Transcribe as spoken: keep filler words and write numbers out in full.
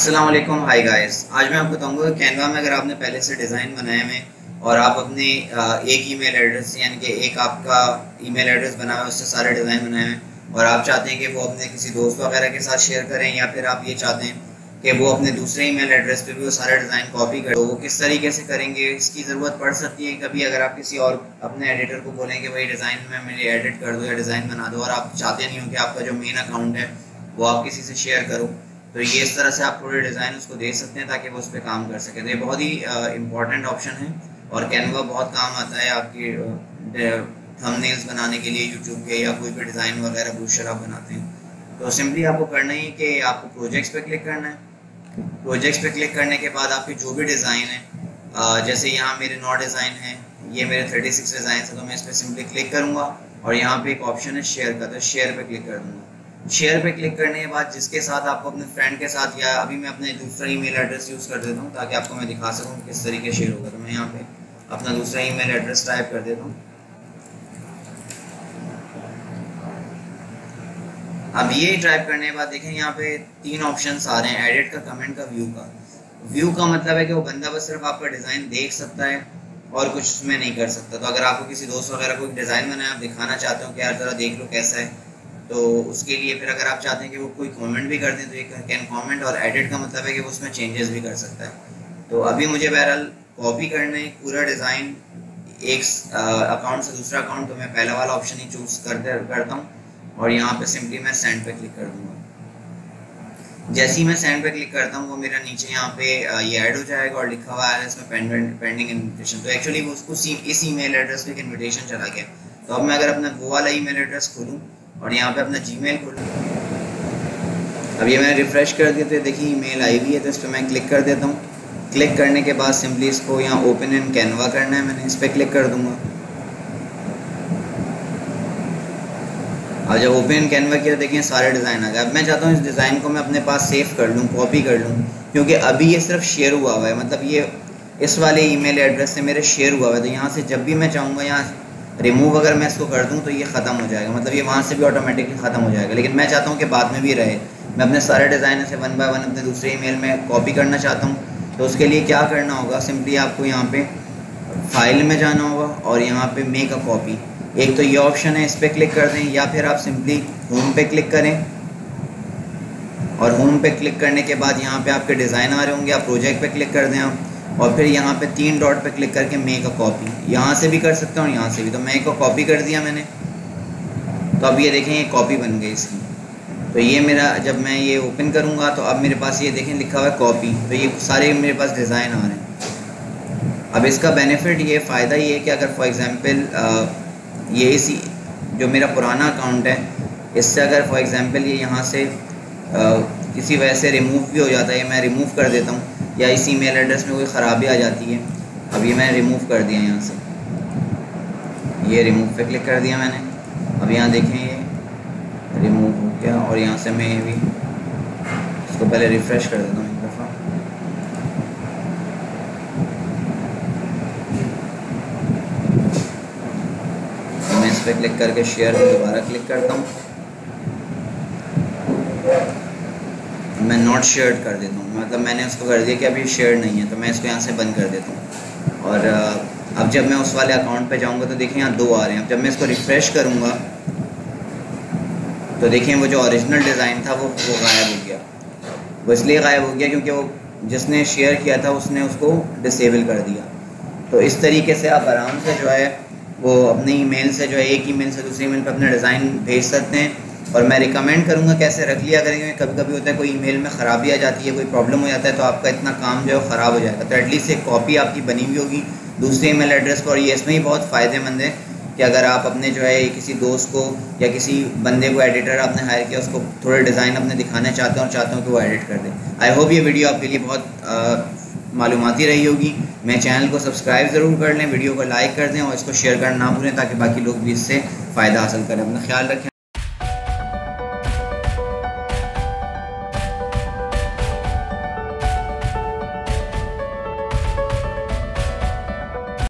अस्सलाम वालेकुम, hi guys. आज मैं आपको बताऊंगा कि कैनवा में अगर आपने पहले से डिज़ाइन बनाए हुए और आप अपने एक ईमेल एड्रेस यानी कि एक आपका ईमेल एड्रेस बना हुआ है उससे सारे डिज़ाइन बनाए हुए हैं और आप चाहते हैं कि वो अपने किसी दोस्त वगैरह के साथ शेयर करें, या फिर आप ये चाहते हैं कि वो अपने दूसरे ईमेल एड्रेस पे भी वो सारे डिज़ाइन कॉपी करें, तो वो किस तरीके से करेंगे इसकी ज़रूरत पड़ सकती है कभी। अगर आप किसी और अपने एडिटर को बोलें कि भाई डिज़ाइन में मेरे एडिट कर दो या डिज़ाइन बना दो, और आप चाहते नहीं हो कि आपका जो मेन अकाउंट है वो आप किसी से शेयर करो, तो ये इस तरह से आप थोड़े डिज़ाइन उसको दे सकते हैं ताकि वो उस पर काम कर सके। तो ये बहुत ही इम्पॉर्टेंट ऑप्शन है और कैनवा बहुत काम आता है आपकी थंबनेल्स बनाने के लिए यूट्यूब के, या कोई भी डिज़ाइन वगैरह ब्रोशर आप बनाते हैं। तो सिंपली आपको करना ही कि आपको प्रोजेक्ट्स पे क्लिक करना है। प्रोजेक्ट्स पे क्लिक करने के बाद आपके जो भी डिज़ाइन है, जैसे यहाँ मेरे नौ डिज़ाइन हैं, ये मेरे थर्टी सिक्स डिज़ाइन है, तो मैं इस पर सिंपली क्लिक करूँगा और यहाँ पे एक ऑप्शन है शेयर का, तो शेयर पे क्लिक कर दूँगा। शेयर पे क्लिक करने के बाद जिसके साथ आपको अपने फ्रेंड के साथ, या अभी मैं अपने दूसरा ईमेल एड्रेस यूज़ कर देता हूँ ताकि आपको मैं दिखा सकूँ किस तरीके शेयर होगा। तो मैं यहाँ पे अपना दूसरा ईमेल एड्रेस टाइप कर देता हूँ। अब ये टाइप करने के बाद देखें यहाँ पे तीन ऑप्शंस आ रहे हैं, एडिट का, कमेंट का, व्यू का। व्यू का मतलब है कि वो बंदा बस सिर्फ आपका डिज़ाइन देख सकता है और कुछ उसमें नहीं कर सकता। तो अगर आपको किसी दोस्त वगैरह को डिज़ाइन बनाया, आप दिखाना चाहते हो कि यार ज़रा देख लो कैसा है, तो उसके लिए फिर अगर आप चाहते हैं कि वो कोई कमेंट भी कर दें तो ये कैन कमेंट। और एडिट का मतलब है कि वो उसमें चेंजेस भी कर सकता है। तो अभी मुझे बहरहाल कॉपी करना है पूरा डिज़ाइन एक अकाउंट से दूसरा अकाउंट, तो मैं पहला वाला ऑप्शन ही चूज़ करते करता हूँ और यहाँ पे सिंपली मैं सेंड पे क्लिक कर दूँगा। जैसे ही मैं सेंड पे क्लिक करता हूँ वो मेरा नीचे यहाँ पे ये ऐड हो जाएगा और लिखा हुआ है इसमें पेंडिंग पेंडिंग इन्विटेशन। तो एक्चुअली वो उसको इस ईमेल एड्रेस पे एक इन्विटेशन चला गया। तो अब मैं अगर अपना वो वाला ईमेल एड्रेस खोलूँ और यहाँ पे अपना जीमेल खोलूँ, अब ये मैंने रिफ़्रेश कर दिया तो देखिए ईमेल आई हुई है, तो इस पर मैं क्लिक कर देता हूँ। क्लिक करने के बाद सिंपली इसको यहाँ ओपन इन कैनवा करना है, मैंने इस पर क्लिक कर दूँगा। और जब ओपन इन कैनवा किया देखिए सारे डिज़ाइन आ गए। अब मैं चाहता हूँ इस डिज़ाइन को मैं अपने पास सेव कर लूँ, कॉपी कर लूँ, क्योंकि अभी ये सिर्फ शेयर हुआ हुआ है, मतलब ये इस वाले ईमेल एड्रेस से मेरे शेयर हुआ हुआ है। तो यहाँ से जब भी मैं चाहूँगा यहाँ रिमूव अगर मैं इसको कर दूं तो ये ख़त्म हो जाएगा, मतलब ये वहाँ से भी ऑटोमेटिकली ख़त्म हो जाएगा। लेकिन मैं चाहता हूँ कि बाद में भी रहे, मैं अपने सारे डिज़ाइन से वन बाय वन अपने दूसरे ईमेल में कॉपी करना चाहता हूँ। तो उसके लिए क्या करना होगा, सिंपली आपको यहाँ पे फाइल में जाना होगा और यहाँ पे मेक अ कॉपी, एक तो ये ऑप्शन है, इस पर क्लिक कर दें, या फिर आप सिंपली होम पे क्लिक करें और होम पे क्लिक करने के बाद यहाँ पे आपके डिज़ाइन आ रहे होंगे, आप प्रोजेक्ट पे क्लिक कर दें आप, और फिर यहाँ पे तीन डॉट पे क्लिक करके मेक अ कॉपी, यहाँ से भी कर सकते हैं और यहाँ से भी। तो मेक अ कॉपी कर दिया मैंने, तो अब ये देखें ये कॉपी बन गई इसकी। तो ये मेरा जब मैं ये ओपन करूँगा तो अब मेरे पास ये देखें लिखा हुआ है कॉपी, तो ये सारे मेरे पास डिज़ाइन आ रहे हैं। अब इसका बेनिफिट ये फ़ायदा ये है कि अगर फॉर एग्ज़ाम्पल ये इसी जो मेरा पुराना अकाउंट है इससे अगर फॉर एग्ज़ाम्पल ये यहाँ से आ, किसी वजह से रिमूव भी हो जाता है, मैं रिमूव कर देता हूँ, या इस ईमेल एड्रेस में कोई ख़राबी आ जाती है। अब ये मैंने रिमूव कर दिया, यहाँ से ये रिमूव पे क्लिक कर दिया मैंने। अब यहाँ देखें ये रिमूव हो गया और यहाँ से मैं ये भी इसको पहले रिफ़्रेश कर देता हूँ एक दफ़ा। मैं इस पर क्लिक करके शेयर में दोबारा क्लिक करता हूँ, मैं नॉट शेयर कर देता हूँ, मतलब मैंने उसको कर दिया कि अभी शेयर नहीं है, तो मैं इसको यहाँ से बंद कर देता हूँ। और अब जब मैं उस वाले अकाउंट पे जाऊँगा तो देखिए यहाँ दो आ रहे हैं। अब जब मैं इसको रिफ़्रेश करूँगा तो देखिए वो जो ओरिजिनल डिज़ाइन था वो वो गायब हो गया। वो इसलिए गायब हो गया क्योंकि वो जिसने शेयर किया था उसने उसको डिसेबल कर दिया। तो इस तरीके से आप आराम से जो है वो अपने ईमेल से जो है एक ईमेल से दूसरे ईमेल पर अपने डिज़ाइन भेज सकते हैं। और मैं रिकमेंड करूँगा कैसे रख लिया करेंगे, कभी कभी होता है कोई ईमेल में ख़राबी आ जाती है, कोई प्रॉब्लम हो जाता है, तो आपका इतना काम जो है ख़राब हो जाएगा। तो एटलीस्ट एक कॉपी आपकी बनी हुई होगी दूसरे ईमेल एड्रेस पर। और ये इसमें ही बहुत फ़ायदेमंद है कि अगर आप अपने जो है किसी दोस्त को या किसी बंदे को एडिटर आपने हायर किया उसको थोड़े डिज़ाइन अपने दिखाना चाहते हैं और चाहते हो कि वो एडिट कर दे। आई होप ये वीडियो आपके लिए बहुत मालूमाती रही होगी। मेरे चैनल को सब्सक्राइब ज़रूर कर लें, वीडियो को लाइक कर दें और इसको शेयर करना ना भूलें ताकि बाकी लोग भी इससे फ़ायदा हासिल करें। अपना ख्याल रखें।